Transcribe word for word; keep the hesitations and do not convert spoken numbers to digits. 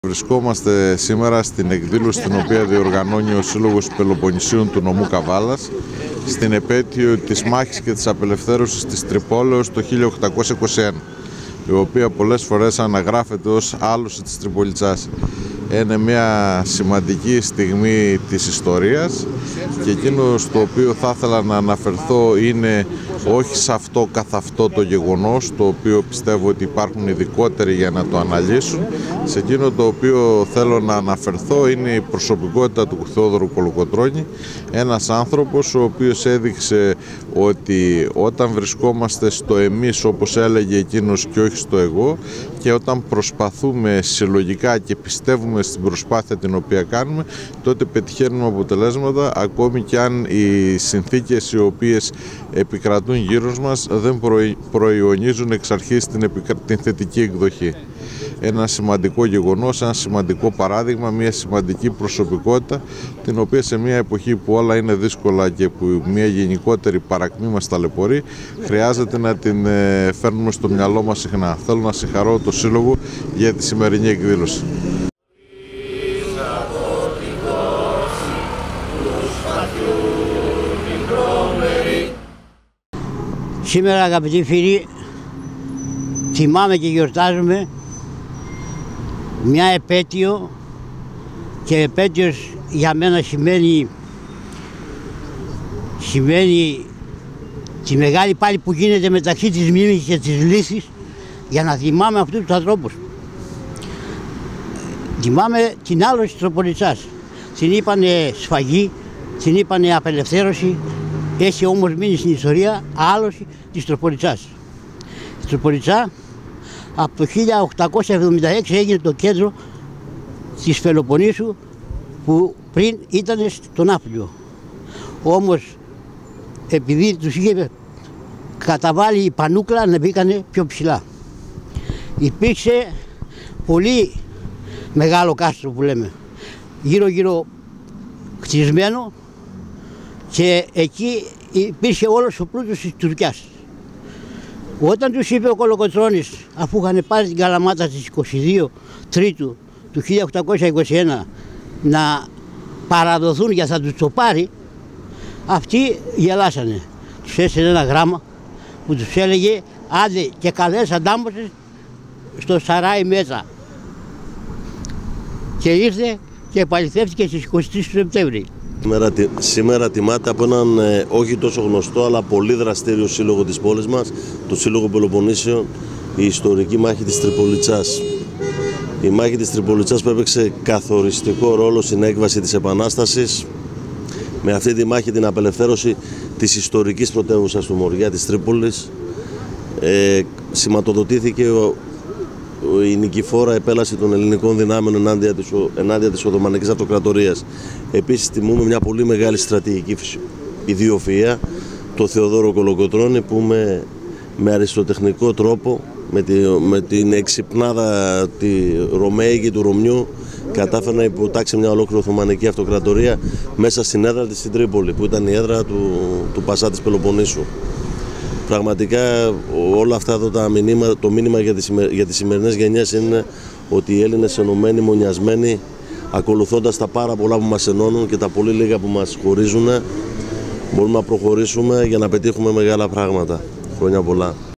Βρισκόμαστε σήμερα στην εκδήλωση την οποία διοργανώνει ο Σύλλογος Πελοποννησίων του νομού Καβάλας στην επέτειο της μάχης και της απελευθέρωσης της Τρυπόλεως το χίλια οκτακόσια είκοσι ένα, η οποία πολλές φορές αναγράφεται ως άλωση της Τριπολιτσάς. Είναι μια σημαντική στιγμή της ιστορίας και εκείνο στο οποίο θα ήθελα να αναφερθώ είναι όχι σε αυτό καθ' αυτό το γεγονός, το οποίο πιστεύω ότι υπάρχουν ειδικότεροι για να το αναλύσουν. Σε εκείνο το οποίο θέλω να αναφερθώ είναι η προσωπικότητα του Θεόδωρου Κολοκοτρώνη, ένας άνθρωπος ο οποίος έδειξε ότι όταν βρισκόμαστε στο εμείς, όπως έλεγε εκείνος, και όχι στο εγώ, και όταν προσπαθούμε συλλογικά και πιστεύουμε στην προσπάθεια την οποία κάνουμε, τότε πετυχαίνουμε αποτελέσματα, ακόμη και αν οι συνθήκες οι οποίες επικρατούν γύρω μας δεν προϊονίζουν εξ αρχής την, την θετική εκδοχή. Ένα σημαντικό γεγονός, ένα σημαντικό παράδειγμα, μια σημαντική προσωπικότητα, την οποία σε μια εποχή που όλα είναι δύσκολα και που μια γενικότερη παρακμή μας ταλαιπωρεί, χρειάζεται να την φέρνουμε στο μυαλό μας συχνά. Θέλω να συγχαρώ το Σύλλογο για τη σημερινή εκδήλωση. Σήμερα, αγαπητοί φίλοι, θυμάμαι και γιορτάζουμε μια επέτειο, και επέτειος για μένα σημαίνει, σημαίνει τη μεγάλη πάλη που γίνεται μεταξύ της μνήμης και της λύσης, για να θυμάμαι αυτούς τους ανθρώπους. Θυμάμαι την άλωση της Τροπολιτσάς. Την είπανε σφαγή, την είπανε απελευθέρωση, έχει όμως μείνει στην ιστορία άλωση της Τροπολιτσάς. Η Τροπολιτσά από το χίλια οκτακόσια εβδομήντα έξι έγινε το κέντρο της Πελοποννήσου, που πριν ήταν στον Ναύπλιο. Όμως επειδή τους είχε καταβάλει η πανούκλα να μπήκανε πιο ψηλά. Υπήρξε πολύ μεγάλο κάστρο που λέμε, γύρω γύρω χτισμένο, και εκεί υπήρχε όλος ο πλούτος της Τουρκιάς. Όταν τους είπε ο Κολοκοτρώνης, αφού είχαν πάρει την Καλαμάτα στις είκοσι δύο Τρίτου του χίλια οκτακόσια είκοσι ένα, να παραδοθούν για θα τους το πάρει, αυτοί γελάσανε. Τους έστειλε ένα γράμμα που τους έλεγε άντε και καλές αντάμωσες στο Σαράι Μέτσα. Και ήρθε και επαληθεύτηκε στις είκοσι τρεις του Σεπτέμβρη. Σήμερα, σήμερα τιμάται από έναν ε, όχι τόσο γνωστό αλλά πολύ δραστήριο σύλλογο της πόλης μας, το Σύλλογο Πελοποννήσεων, η ιστορική μάχη της Τριπολιτσάς. Η μάχη της Τριπολιτσάς που έπαιξε καθοριστικό ρόλο στην έκβαση της Επανάστασης, με αυτή τη μάχη την απελευθέρωση της ιστορικής πρωτεύουσας του Μοριά, της Τρίπολης. Ε, σηματοδοτήθηκε ο, ο, η νικηφόρα επέλαση των ελληνικών δυνάμεων ενάντια της, ενάντια της Οθωμανικής Αυτοκρατορίας. Επίσης τιμούμε μια πολύ μεγάλη στρατηγική ιδιοφυΐα, το Θεοδόρο Κολοκοτρώνη, που με, με αριστοτεχνικό τρόπο, με, τη, με την εξυπνάδα τη Ρωμαίικη του Ρωμιού, κατάφερε να υποτάξει μια ολόκληρη Οθωμανική Αυτοκρατορία μέσα στην έδρα της στην Τρίπολη, που ήταν η έδρα του, του Πασά της Πελοποννήσου. Πραγματικά όλα αυτά εδώ τα μηνύμα, το μήνυμα για τις, για τις σημερινές γενιές είναι ότι οι Έλληνες ενωμένοι, μονιασμένοι, ακολουθώντας τα πάρα πολλά που μας ενώνουν και τα πολύ λίγα που μας χωρίζουν, μπορούμε να προχωρήσουμε για να πετύχουμε μεγάλα πράγματα. Χρόνια πολλά.